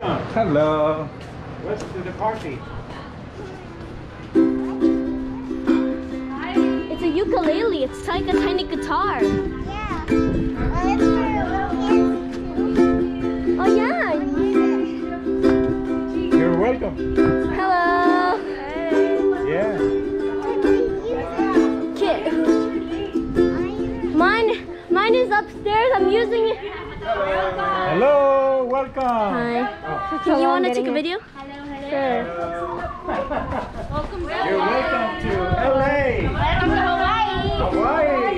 Hello. Let's do the party. It's a ukulele. It's like a tiny guitar. Yeah. It's for little kids. Oh yeah. You're welcome. Hello. Yeah. Kid. Mine is upstairs. I'm using it. Hello. Welcome. Hi. Do you want to take a video? Sure. You're welcome to LA. Welcome to Hawaii. Hawaii.